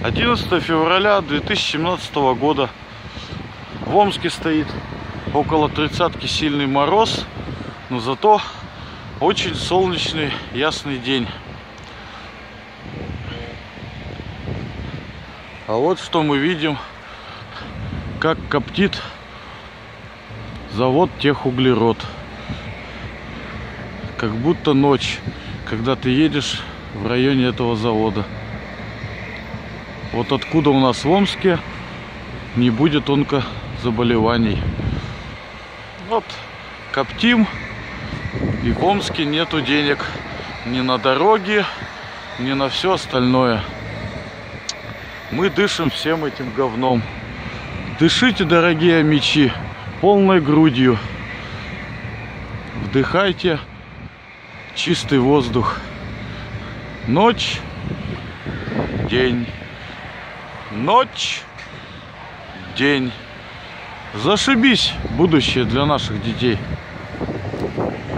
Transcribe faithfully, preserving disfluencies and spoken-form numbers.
одиннадцатое февраля две тысячи семнадцатого года. В Омске стоит около тридцатки сильный мороз, но зато очень солнечный ясный день. А вот что мы видим, как коптит завод Техуглерод. Как будто ночь, когда ты едешь в районе этого завода. Вот откуда у нас в Омске не будет онкозаболеваний. Вот коптим, и в Омске нету денег ни на дороги, ни на все остальное. Мы дышим всем этим говном. Дышите, дорогие омичи, полной грудью. Вдыхайте чистый воздух. Ночь, день. Ночь, день. Зашибись будущее для наших детей.